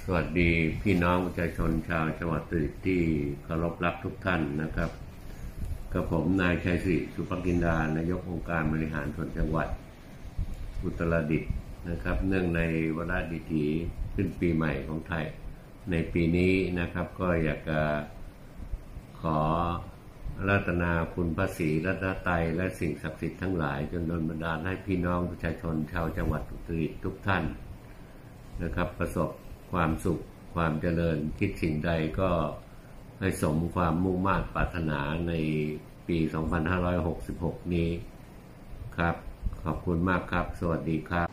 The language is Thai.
สวัสดีพี่น้องประชาชนชาวจังหวัดตราดที่เคารพรักทุกท่านนะครับกับผมนายชัยศรีสุภกินดานายกองค์การบริหารส่วนจังหวัดอุตรดิตถ์นะครับเนื่องในวาระดีถีขึ้นปีใหม่ของไทยในปีนี้นะครับก็อยากจะขออาราธนาคุณพระศรีรัตนตรัยและสิ่งศักดิ์สิทธิ์ทั้งหลายจนดลบันดาลให้พี่น้องประชาชนชาวจังหวัดอุตรดิตถ์ทุกท่านนะครับประสบความสุขความเจริญคิดสิ่งใดก็ให้สมความมุ่งมั่นปรารถนาในปี 2566 นี้ครับขอบคุณมากครับสวัสดีครับ